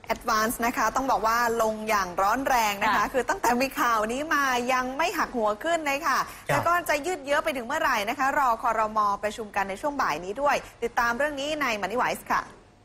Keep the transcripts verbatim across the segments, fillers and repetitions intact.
Advance นะคะต้องบอกว่าลงอย่างร้อนแรงนะคะคือตั้งแต่มีข่าวนี้มายังไม่หักหัวขึ้นเลยค่ะแล้วก็จะยืดเยื้อไปถึงเมื่อไหร่นะคะรอครม.ประชุมกันในช่วงบ่ายนี้ด้วยติดตามเรื่องนี้ใน Money Wise ค่ะ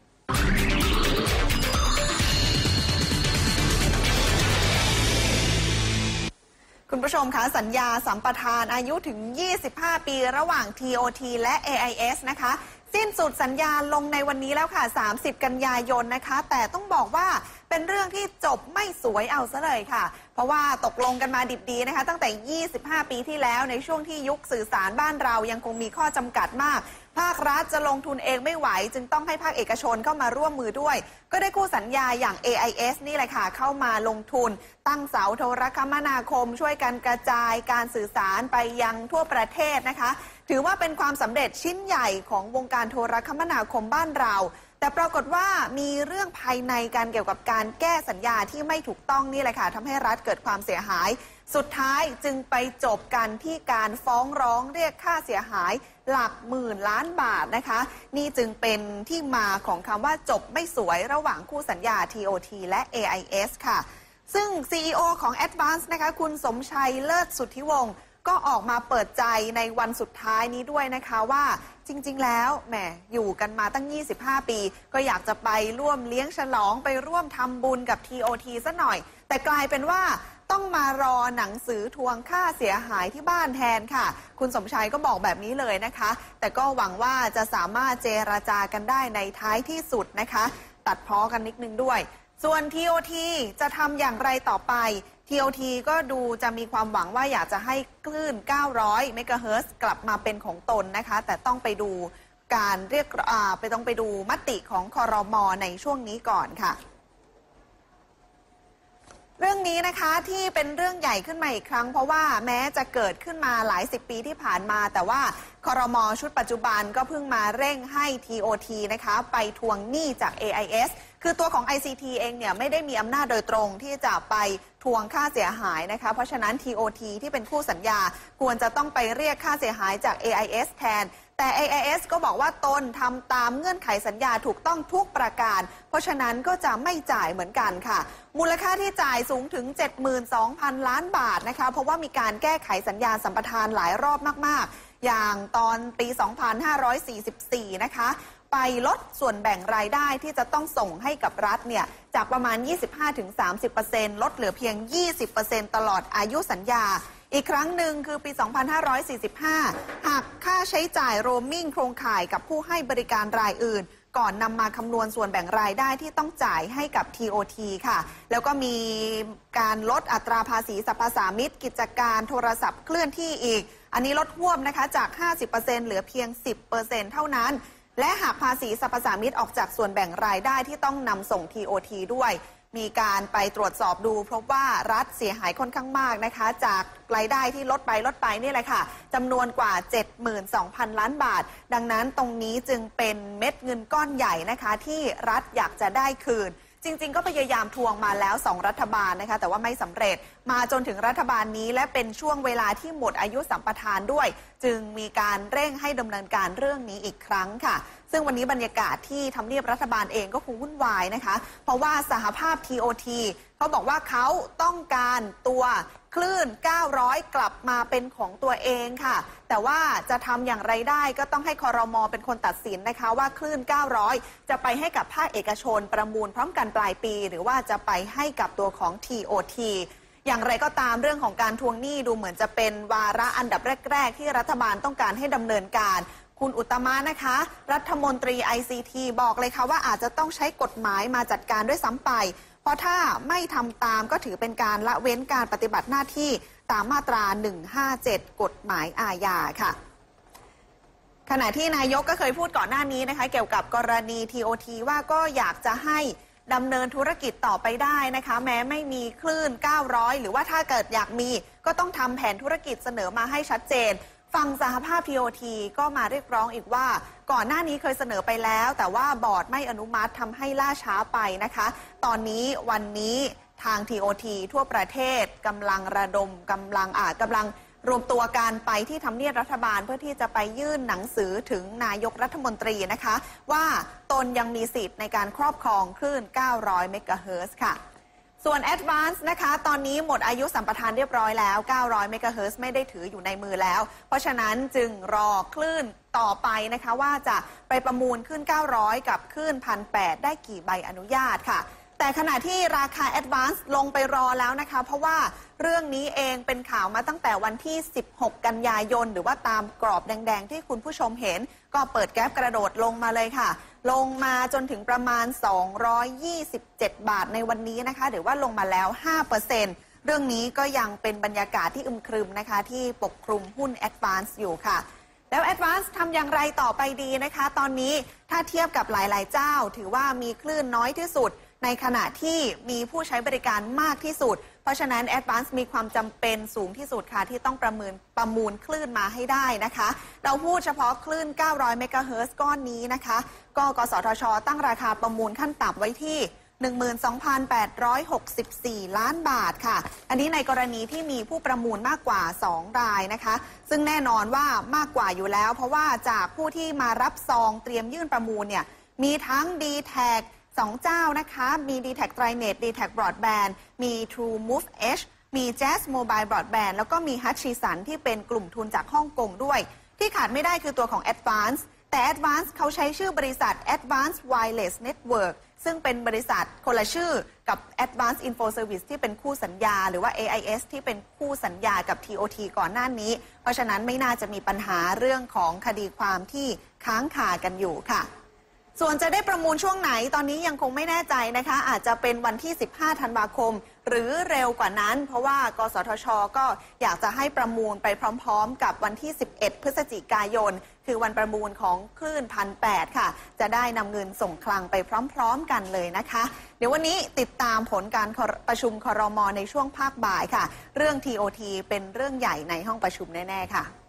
คุณผู้ชมคะสัญญาสัมปทานอายุถึงยี่สิบห้าปีระหว่าง ที โอ ที และ เอ ไอ เอส นะคะสิ้นสุดสัญญาลงในวันนี้แล้วค่ะสามสิบกันยายนนะคะแต่ต้องบอกว่าเป็นเรื่องที่จบไม่สวยเอาซะเลยค่ะเพราะว่าตกลงกันมาดิบดีนะคะตั้งแต่ยี่สิบห้าปีที่แล้วในช่วงที่ยุคสื่อสารบ้านเรายังคงมีข้อจำกัดมากภาครัฐจะลงทุนเองไม่ไหวจึงต้องให้ภาคเอกชนเข้ามาร่วมมือด้วยก็ได้คู่สัญญาอย่าง เอ ไอ เอส นี่แหละค่ะเข้ามาลงทุนตั้งเสาโทรคมนาคมช่วยกันกระจายการสื่อสารไปยังทั่วประเทศนะคะถือว่าเป็นความสำเร็จชิ้นใหญ่ของวงการโทรคมนาคมบ้านเราแต่ปรากฏว่ามีเรื่องภายในการเกี่ยวกับการแก้สัญญาที่ไม่ถูกต้องนี่แหละค่ะทำให้รัฐเกิดความเสียหายสุดท้ายจึงไปจบกันที่การฟ้องร้องเรียกค่าเสียหายหลักหมื่นล้านบาทนะคะนี่จึงเป็นที่มาของคำว่าจบไม่สวยระหว่างคู่สัญญา ที โอ ที และ เอ ไอ เอส ค่ะซึ่ง ซี อี โอ ของ Advance นะคะคุณสมชัยเลิศสุทธิวงศ์ก็ออกมาเปิดใจในวันสุดท้ายนี้ด้วยนะคะว่าจริงๆแล้วแหมอยู่กันมาตั้งยี่สิบห้าปีก็อยากจะไปร่วมเลี้ยงฉลองไปร่วมทำบุญกับ ที โอ ที ซะหน่อยแต่กลายเป็นว่าต้องมารอหนังสือทวงค่าเสียหายที่บ้านแทนค่ะคุณสมชัยก็บอกแบบนี้เลยนะคะแต่ก็หวังว่าจะสามารถเจรจากันได้ในท้ายที่สุดนะคะตัดพ้อกันนิดนึงด้วยส่วน ที โอ ที จะทำอย่างไรต่อไป ที โอ ที ก็ดูจะมีความหวังว่าอยากจะให้คลื่นเก้าร้อยเมกะเฮิรตซ์กลับมาเป็นของตนนะคะแต่ต้องไปดูการเรียกอ่าไปต้องไปดูมติของครม.ในช่วงนี้ก่อนค่ะเรื่องนี้นะคะที่เป็นเรื่องใหญ่ขึ้นมาอีกครั้งเพราะว่าแม้จะเกิดขึ้นมาหลายสิบปีที่ผ่านมาแต่ว่าครม.ชุดปัจจุบันก็เพิ่งมาเร่งให้ ที โอ ที นะคะไปทวงหนี้จาก เอ ไอ เอส คือตัวของ ไอ ซี ที เองเนี่ยไม่ได้มีอำนาจโดยตรงที่จะไปทวงค่าเสียหายนะคะเพราะฉะนั้น ที โอ ที ที่เป็นคู่สัญญาควรจะต้องไปเรียกค่าเสียหายจาก เอ ไอ เอส แทนแต่ เอ ไอ เอส ก็บอกว่าตนทำตามเงื่อนไขสัญญาถูกต้องทุกประการเพราะฉะนั้นก็จะไม่จ่ายเหมือนกันค่ะมูลค่าที่จ่ายสูงถึง เจ็ดหมื่นสองพัน ล้านบาทนะคะเพราะว่ามีการแก้ไขสัญญาสัมปทานหลายรอบมากๆอย่างตอนปี สองพันห้าร้อยสี่สิบสี่ นะคะไปลดส่วนแบ่งรายได้ที่จะต้องส่งให้กับรัฐเนี่ยจากประมาณ ยี่สิบห้าถึงสามสิบเปอร์เซ็นต์ ลดเหลือเพียง ยี่สิบเปอร์เซ็นต์ ตลอดอายุสัญญาอีกครั้งหนึ่งคือปี สองพันห้าร้อยสี่สิบห้า หักค่าใช้จ่ายโรมมิ่งโครงข่ายกับผู้ให้บริการรายอื่นก่อนนำมาคำนวณส่วนแบ่งรายได้ที่ต้องจ่ายให้กับ ที โอ ที ค่ะแล้วก็มีการลดอัตราภาษีสรรพสามิตกิจการโทรศัพท์เคลื่อนที่อีกอันนี้ลดห่วมนะคะจาก ห้าสิบเปอร์เซ็นต์ เหลือเพียง สิบเปอร์เซ็นต์ เท่านั้นและหักภาษีสรรพสามิตออกจากส่วนแบ่งรายได้ที่ต้องนำส่ง ที โอ ที ด้วยมีการไปตรวจสอบดูพบว่ารัฐเสียหายค่อนข้างมากนะคะจากรายได้ที่ลดไปลดไปนี่แหละค่ะจำนวนกว่า เจ็ดหมื่นสองพัน ล้านบาทดังนั้นตรงนี้จึงเป็นเม็ดเงินก้อนใหญ่นะคะที่รัฐอยากจะได้คืนจริงๆก็พยายามทวงมาแล้วสองรัฐบาลนะคะแต่ว่าไม่สำเร็จมาจนถึงรัฐบาลนี้และเป็นช่วงเวลาที่หมดอายุสัมปทานด้วยจึงมีการเร่งให้ดำเนินการเรื่องนี้อีกครั้งค่ะซึ่งวันนี้บรรยากาศที่ทำเนียบรัฐบาลเองก็คงวุ่นวายนะคะเพราะว่าสหภาพ ที โอ ที เขาบอกว่าเขาต้องการตัวคลื่นเก้าร้อยกลับมาเป็นของตัวเองค่ะแต่ว่าจะทำอย่างไรได้ก็ต้องให้ครม.เป็นคนตัดสินนะคะว่าคลื่นเก้าร้อยจะไปให้กับภาคเอกชนประมูลพร้อมกันปลายปีหรือว่าจะไปให้กับตัวของ ที โอ ที อย่างไรก็ตามเรื่องของการทวงหนี้ดูเหมือนจะเป็นวาระอันดับแรกๆที่รัฐบาลต้องการให้ดำเนินการคุณอุตมะนะคะรัฐมนตรี ไอ ซี ที บอกเลยค่ะว่าอาจจะต้องใช้กฎหมายมาจัดการด้วยซ้ำไปเพราะถ้าไม่ทำตามก็ถือเป็นการละเว้นการปฏิบัติหน้าที่ตามมาตราหนึ่งห้าเจ็ดกฎหมายอาญาค่ะขณะที่นายกก็เคยพูดก่อนหน้านี้นะคะเกี่ยวกับกรณี ที โอ ที ว่าก็อยากจะให้ดำเนินธุรกิจต่อไปได้นะคะแม้ไม่มีคลื่นเก้าร้อยหรือว่าถ้าเกิดอยากมีก็ต้องทำแผนธุรกิจเสนอมาให้ชัดเจนฝั่งสหภาพ ที โอ ที ก็มาเรียกร้องอีกว่าก่อนหน้านี้เคยเสนอไปแล้วแต่ว่าบอร์ดไม่อนุมัติทำให้ล่าช้าไปนะคะตอนนี้วันนี้ทาง ที โอ ที ทั่วประเทศกำลังระดมกำลังอ่ากำลังรวมตัวกันไปที่ทำเนียบรัฐบาลเพื่อที่จะไปยื่นหนังสือถึงนายกรัฐมนตรีนะคะว่าตนยังมีสิทธิ์ในการครอบครองคลื่นเก้าร้อยเมกะเฮิรตซ์ค่ะส่วน Advance นะคะตอนนี้หมดอายุสัมปทานเรียบร้อยแล้วเก้าร้อยเมกะเฮิรตซ์ไม่ได้ถืออยู่ในมือแล้วเพราะฉะนั้นจึงรอคลื่นต่อไปนะคะว่าจะไปประมูลคลื่นเก้าร้อยกับคลื่น หนึ่งพันแปดร้อย ได้กี่ใบอนุญาตค่ะแต่ขณะที่ราคา Advance ลงไปรอแล้วนะคะเพราะว่าเรื่องนี้เองเป็นข่าวมาตั้งแต่วันที่สิบหกกันยายนหรือว่าตามกรอบแดงๆที่คุณผู้ชมเห็นก็เปิดแก๊ปกระโดดลงมาเลยค่ะลงมาจนถึงประมาณสองร้อยยี่สิบเจ็ดบาทในวันนี้นะคะหรือว่าลงมาแล้ว ห้าเปอร์เซ็นต์ เรื่องนี้ก็ยังเป็นบรรยากาศที่อึมครึมนะคะที่ปกคลุมหุ้น Advance อยู่ค่ะแล้ว Advance ทำอย่างไรต่อไปดีนะคะตอนนี้ถ้าเทียบกับหลายๆเจ้าถือว่ามีคลื่นน้อยที่สุดในขณะที่มีผู้ใช้บริการมากที่สุดเพราะฉะนั้น Advance มีความจำเป็นสูงที่สุดค่ะที่ต้องประเมินประมูลคลื่นมาให้ได้นะคะเราพูดเฉพาะคลื่นเก้าร้อยเมกะเฮิรตซ์ก้อนนี้นะคะก็กสทช.ตั้งราคาประมูลขั้นต่ำไว้ที่ หนึ่งหมื่นสองพันแปดร้อยหกสิบสี่ ล้านบาทค่ะอันนี้ในกรณีที่มีผู้ประมูลมากกว่าสองรายนะคะซึ่งแน่นอนว่ามากกว่าอยู่แล้วเพราะว่าจากผู้ที่มารับซองเตรียมยื่นประมูลเนี่ยมีทั้ง ดี แท็กสองเจ้านะคะมี ดี แท็ก TriNet ดี แท็ก Broadband มี True Move Edge มี Jazz Mobile Broadband แล้วก็มี Hutchison ที่เป็นกลุ่มทุนจากฮ่องกงด้วยที่ขาดไม่ได้คือตัวของ Advance แต่ Advance เขาใช้ชื่อบริษัท Advance Wireless Network ซึ่งเป็นบริษัทคนละชื่อกับ Advance Info Service ที่เป็นคู่สัญญาหรือว่า เอ ไอ เอส ที่เป็นคู่สัญญากับ ที โอ ที ก่อนหน้านี้เพราะฉะนั้นไม่น่าจะมีปัญหาเรื่องของคดีความที่ค้างคากันอยู่ค่ะส่วนจะได้ประมูลช่วงไหนตอนนี้ยังคงไม่แน่ใจนะคะอาจจะเป็นวันที่สิบห้าธันวาคมหรือเร็วกว่านั้นเพราะว่ากสทช.ก็อยากจะให้ประมูลไปพร้อมๆกับวันที่สิบเอ็ดพฤศจิกายนคือวันประมูลของคลื่น หนึ่งพันแปดร้อย ค่ะจะได้นำเงินส่งคลังไปพร้อมๆกันเลยนะคะเดี๋ยววันนี้ติดตามผลการประชุมครม.ในช่วงภาคบ่ายค่ะเรื่อง ที โอ ที เป็นเรื่องใหญ่ในห้องประชุมแน่ๆค่ะ